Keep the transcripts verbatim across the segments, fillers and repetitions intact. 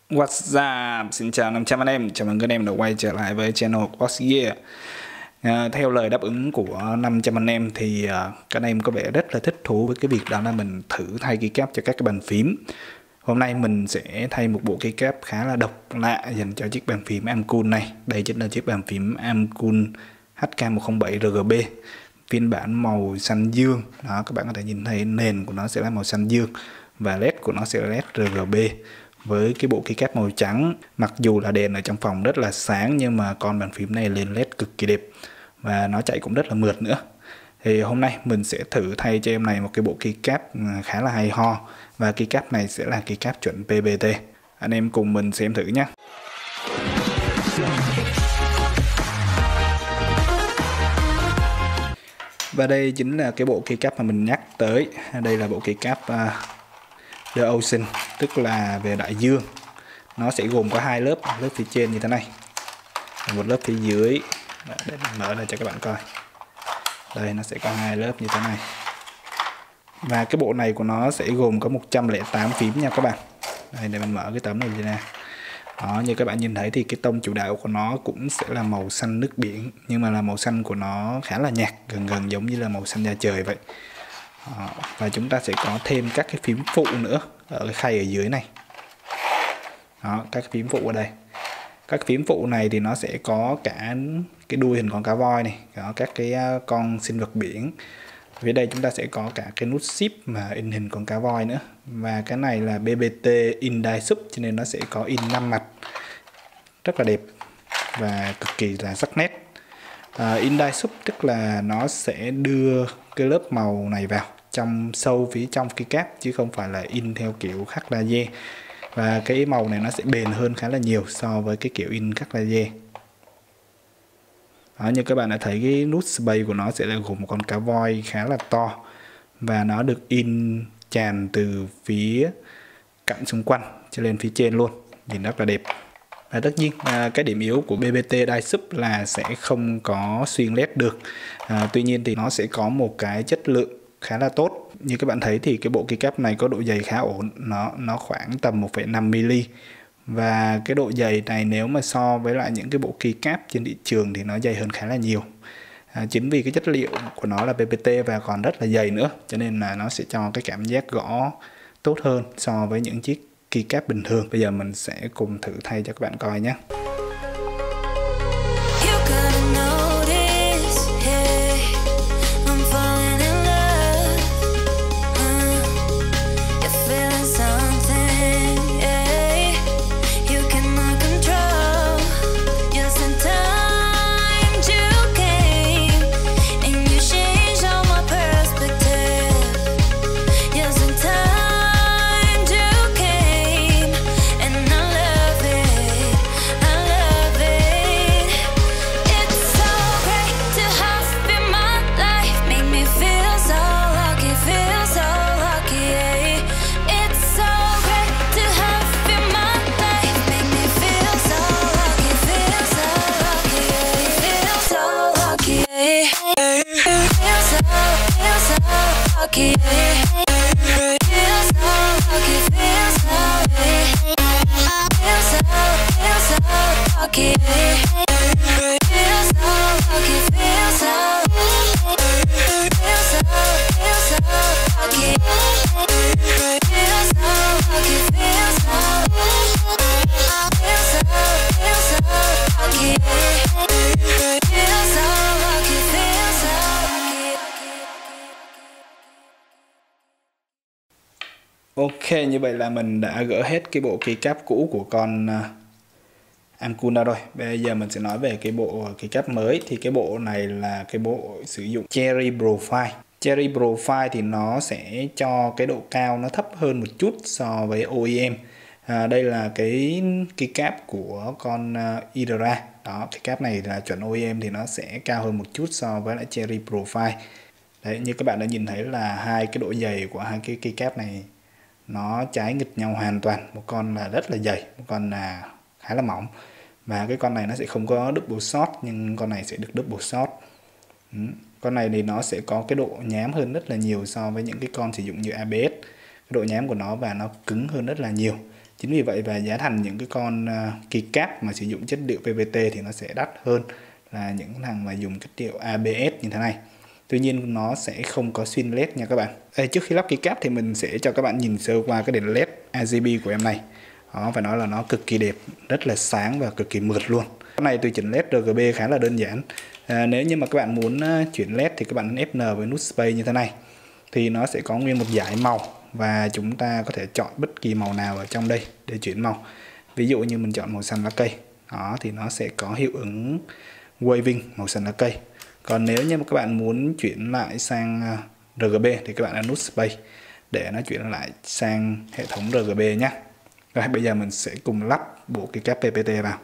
What's up? Xin chào năm trăm anh em, chào mừng các anh em đã quay trở lại với channel Boss Gear. à, Theo lời đáp ứng của năm trăm anh em thì uh, các anh em có vẻ rất là thích thú với cái việc đó là mình thử thay keycap cho các cái bàn phím. Hôm nay mình sẽ thay một bộ keycap khá là độc lạ dành cho chiếc bàn phím Amcool này. Đây chính là chiếc bàn phím Amcool H K một không bảy R G B phiên bản màu xanh dương. Đó, các bạn có thể nhìn thấy nền của nó sẽ là màu xanh dương và led của nó sẽ là led R G B với cái bộ keycap màu trắng. Mặc dù là đèn ở trong phòng rất là sáng nhưng mà con bàn phím này lên led cực kỳ đẹp và nó chạy cũng rất là mượt nữa. Thì hôm nay mình sẽ thử thay cho em này một cái bộ keycap khá là hay ho, và keycap này sẽ là keycap chuẩn P B T. Anh em cùng mình xem thử nhé. Và đây chính là cái bộ keycap mà mình nhắc tới. Đây là bộ keycap uh, The Ocean, tức là về đại dương. Nó sẽ gồm có hai lớp, lớp phía trên như thế này, một lớp phía dưới. Để mình mở ra cho các bạn coi. Đây, nó sẽ có hai lớp như thế này. Và cái bộ này của nó sẽ gồm có một trăm lẻ tám phím nha các bạn. Đây, để mình mở cái tấm này ra. Đó, như các bạn nhìn thấy thì cái tông chủ đạo của nó cũng sẽ là màu xanh nước biển, nhưng mà là màu xanh của nó khá là nhạt, gần gần giống như là màu xanh da trời vậy. Đó, và chúng ta sẽ có thêm các cái phím phụ nữa ở cái khay ở dưới này. Đó, các cái phím phụ ở đây. Các phím phụ này thì nó sẽ có cả cái đuôi hình con cá voi này, có các cái con sinh vật biển. Phía đây chúng ta sẽ có cả cái nút ship mà in hình con cá voi nữa. Và cái này là B B T in die sub, cho nên nó sẽ có in năm mặt, rất là đẹp và cực kỳ là sắc nét. à, In die sub tức là nó sẽ đưa cái lớp màu này vào trong sâu phía trong keycap, chứ không phải là in theo kiểu khắc laser. Và cái màu này nó sẽ bền hơn khá là nhiều so với cái kiểu in khắc laser. Đó, như các bạn đã thấy cái nút space của nó sẽ là gồm một con cá voi khá là to, và nó được in tràn từ phía cạnh xung quanh cho lên phía trên luôn, nhìn rất là đẹp. Và tất nhiên à, cái điểm yếu của B B T die sub là sẽ không có xuyên led được. à, Tuy nhiên thì nó sẽ có một cái chất lượng khá là tốt. Như các bạn thấy thì cái bộ keycap này có độ dày khá ổn, nó nó khoảng tầm một phẩy năm mi-li-mét. Và cái độ dày này nếu mà so với lại những cái bộ keycap trên thị trường thì nó dày hơn khá là nhiều. à, Chính vì cái chất liệu của nó là P P T và còn rất là dày nữa, cho nên là nó sẽ cho cái cảm giác gõ tốt hơn so với những chiếc keycap bình thường. Bây giờ mình sẽ cùng thử thay cho các bạn coi nhé. Lucky, feel so lucky, feel so feel so feel so lucky, feel so lucky, feel so feel so feel so lucky, feel so lucky, feel so feel so feel so lucky, feel so lucky, feel so lucky. Ok, như vậy là mình đã gỡ hết cái bộ keycap cũ của con uh, Amcool ra rồi. Bây giờ mình sẽ nói về cái bộ keycap mới. Thì cái bộ này là cái bộ sử dụng Cherry Profile. Cherry Profile thì nó sẽ cho cái độ cao nó thấp hơn một chút so với O E M. à, Đây là cái keycap của con uh, Idra. Đó, keycap này là chuẩn O E M thì nó sẽ cao hơn một chút so với lại Cherry Profile. Đấy, như các bạn đã nhìn thấy là hai cái độ dày của hai cái keycap này nó trái nghịch nhau hoàn toàn. Một con là rất là dày, một con là khá là mỏng. Và cái con này nó sẽ không có double shot, nhưng con này sẽ được double shot. ừ. Con này thì nó sẽ có cái độ nhám hơn rất là nhiều so với những cái con sử dụng như A B S. Cái độ nhám của nó và nó cứng hơn rất là nhiều. Chính vì vậy và giá thành những cái con uh, keycap mà sử dụng chất liệu pê vê tê thì nó sẽ đắt hơn là những thằng mà dùng chất liệu a bê ét như thế này. Tuy nhiên nó sẽ không có xuyên led nha các bạn. Đây, trước khi lắp keycap thì mình sẽ cho các bạn nhìn sơ qua cái đèn led rờ giê bê của em này. Đó, phải nói là nó cực kỳ đẹp, rất là sáng và cực kỳ mượt luôn. Cái này tùy chỉnh led rờ giê bê khá là đơn giản. À, nếu như mà các bạn muốn uh, chuyển led thì các bạn ép en với nút space như thế này. Thì nó sẽ có nguyên một dải màu và chúng ta có thể chọn bất kỳ màu nào ở trong đây để chuyển màu. Ví dụ như mình chọn màu xanh lá cây. Đó thì nó sẽ có hiệu ứng waving màu xanh lá cây. Còn nếu như mà các bạn muốn chuyển lại sang rờ giê bê thì các bạn ấn nút space để nó chuyển lại sang hệ thống rờ giê bê nhé. Rồi bây giờ mình sẽ cùng lắp bộ keycap pê vê tê vào.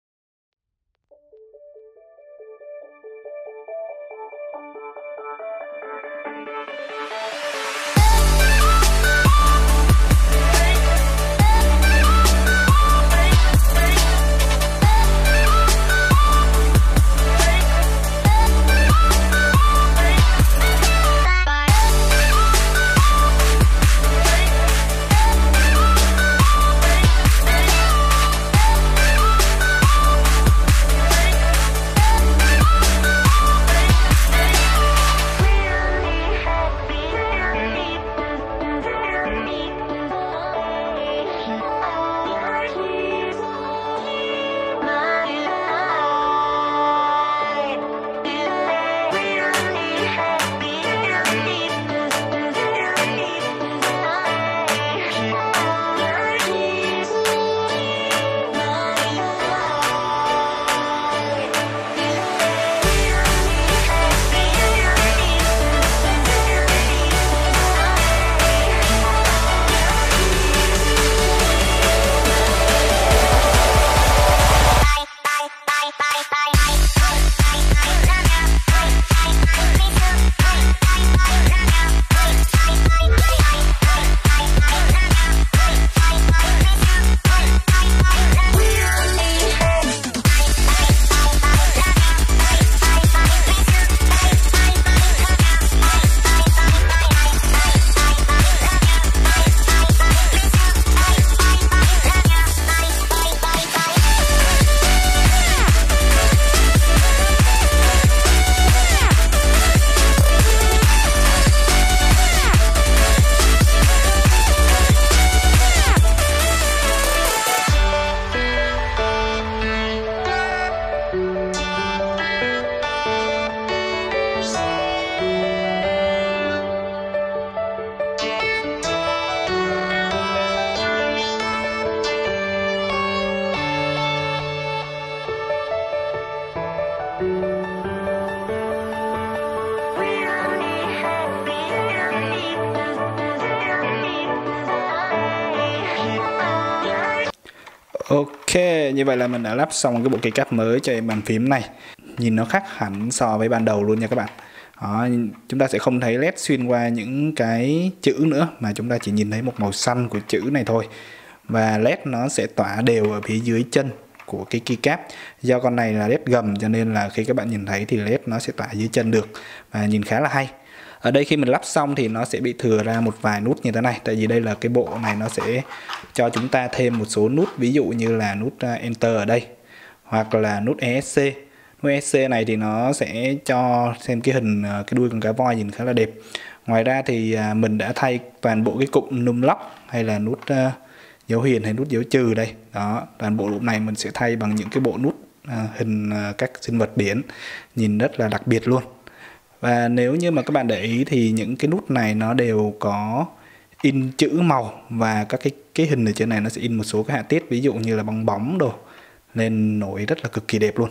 Ok, như vậy là mình đã lắp xong cái bộ keycap mới cho bàn phím này. Nhìn nó khác hẳn so với ban đầu luôn nha các bạn. Đó, chúng ta sẽ không thấy led xuyên qua những cái chữ nữa, mà chúng ta chỉ nhìn thấy một màu xanh của chữ này thôi. Và led nó sẽ tỏa đều ở phía dưới chân của cái keycap. Do con này là led gầm cho nên là khi các bạn nhìn thấy thì led nó sẽ tỏa dưới chân được, và nhìn khá là hay. Ở đây khi mình lắp xong thì nó sẽ bị thừa ra một vài nút như thế này. Tại vì đây là cái bộ này nó sẽ cho chúng ta thêm một số nút. Ví dụ như là nút Enter ở đây, hoặc là nút e ét xê. Nút e ét xê này thì nó sẽ cho xem cái hình cái đuôi con cá voi nhìn khá là đẹp. Ngoài ra thì mình đã thay toàn bộ cái cụm num lock hay là nút dấu hiền hay nút dấu trừ đây. Đó, toàn bộ lúc này mình sẽ thay bằng những cái bộ nút hình các sinh vật biển, nhìn rất là đặc biệt luôn. Và nếu như mà các bạn để ý thì những cái nút này nó đều có in chữ màu, và các cái cái hình ở trên này nó sẽ in một số cái họa tiết, ví dụ như là bong bóng đồ, nên nổi rất là cực kỳ đẹp luôn.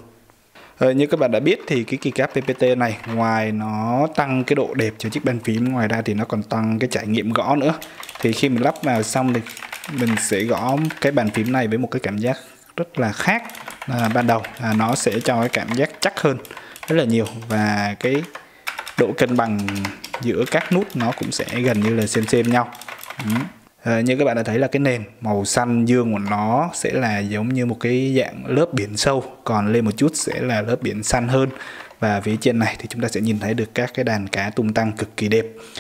Ờ, như các bạn đã biết thì cái keycap pê pê tê này ngoài nó tăng cái độ đẹp cho chiếc bàn phím, ngoài ra thì nó còn tăng cái trải nghiệm gõ nữa. Thì khi mình lắp vào xong thì mình sẽ gõ cái bàn phím này với một cái cảm giác rất là khác à, ban đầu. À, nó sẽ cho cái cảm giác chắc hơn rất là nhiều, và cái độ cân bằng giữa các nút nó cũng sẽ gần như là xem xem nhau. Ừ. À, như các bạn đã thấy là cái nền màu xanh dương của nó sẽ là giống như một cái dạng lớp biển sâu, còn lên một chút sẽ là lớp biển xanh hơn. Và phía trên này thì chúng ta sẽ nhìn thấy được các cái đàn cá tung tăng cực kỳ đẹp.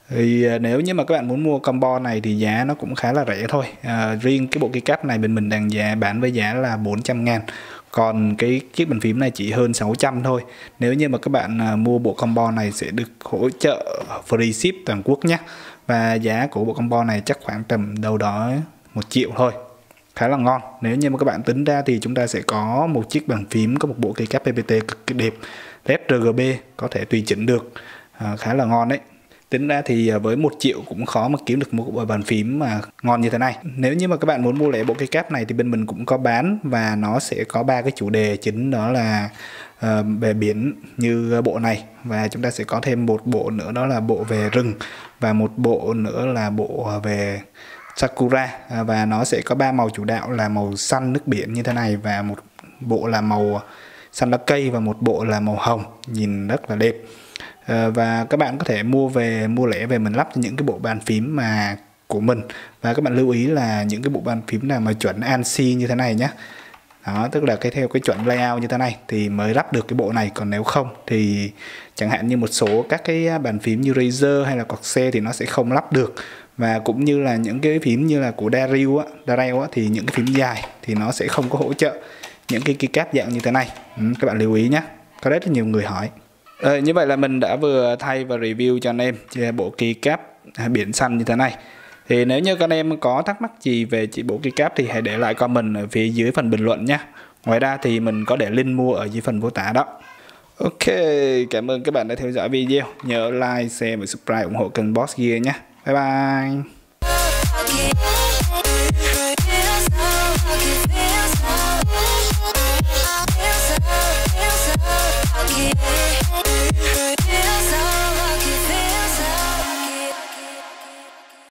Thì nếu như mà các bạn muốn mua combo này thì giá nó cũng khá là rẻ thôi. À, riêng cái bộ keycap này bên mình đang giá bán với giá là bốn trăm ngàn. Còn cái chiếc bàn phím này chỉ hơn sáu trăm thôi. Nếu như mà các bạn à, mua bộ combo này sẽ được hỗ trợ free ship toàn quốc nhé. Và giá của bộ combo này chắc khoảng tầm đâu đó một triệu thôi. Khá là ngon. Nếu như mà các bạn tính ra thì chúng ta sẽ có một chiếc bàn phím có một bộ keycap pê pê tê cực kỳ đẹp, led rờ giê bê có thể tùy chỉnh được, à, khá là ngon đấy. Tính ra thì với một triệu cũng khó mà kiếm được một bộ bàn phím mà ngon như thế này. Nếu như mà các bạn muốn mua lẻ bộ keycap này thì bên mình cũng có bán, và nó sẽ có ba cái chủ đề chính, đó là uh, về biển như bộ này, và chúng ta sẽ có thêm một bộ nữa đó là bộ về rừng, và một bộ nữa là bộ về Sakura, à, và nó sẽ có ba màu chủ đạo là màu xanh nước biển như thế này, và một bộ là màu xanh lá cây, và một bộ là màu hồng, nhìn rất là đẹp. À, và các bạn có thể mua về mua lẻ về mình lắp những cái bộ bàn phím mà của mình. Và các bạn lưu ý là những cái bộ bàn phím nào mà chuẩn a en xê như thế này nhé. Đó, tức là cái theo cái chuẩn layout như thế này thì mới lắp được cái bộ này, còn nếu không thì chẳng hạn như một số các cái bàn phím như Razer hay là Corsair thì nó sẽ không lắp được. Và cũng như là những cái phím như là của Dario á, Dario á, thì những cái phím dài thì nó sẽ không có hỗ trợ những cái keycap dạng như thế này. Ừ, các bạn lưu ý nhé, có rất là nhiều người hỏi. Ờ, như vậy là mình đã vừa thay và review cho anh em bộ keycap biển xanh như thế này. Thì nếu như các anh em có thắc mắc gì về chị bộ keycap thì hãy để lại comment ở phía dưới phần bình luận nhé. Ngoài ra thì mình có để link mua ở dưới phần mô tả đó. Ok, cảm ơn các bạn đã theo dõi video. Nhớ like, share và subscribe ủng hộ kênh Boss Gear nhé. Bye bye. I feel so, feel so lucky.